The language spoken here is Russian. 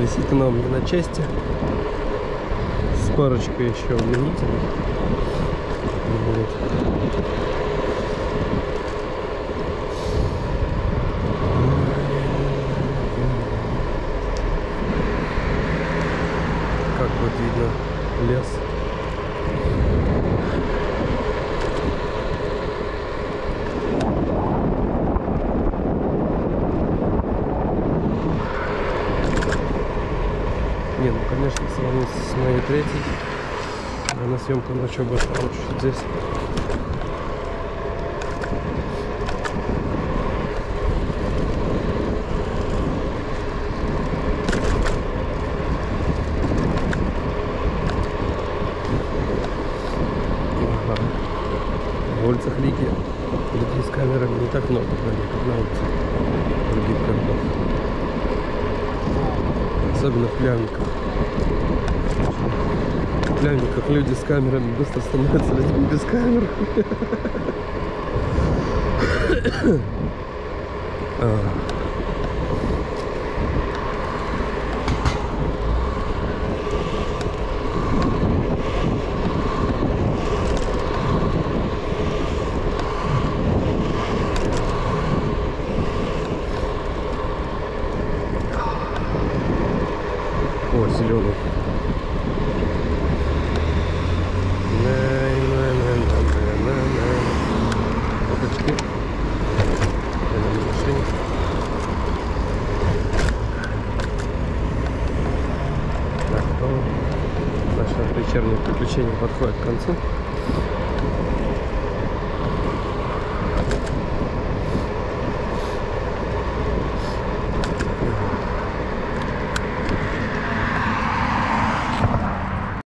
висит она у меня на части с парочкой еще удлинителей. Вот. Как вот видно лес. Не, ну конечно, сравнить с моей третьей, на съемка ночью больше лучше здесь. Ага. В улицах Риги людей с камерами не так много, как на улице других городов. Особенно в Плявниках. В Плявниках люди с камерами быстро становятся людьми без камер. О, зеленый. Фоточки. Я на машине. Так, наше вечернее приключение подходит к концу.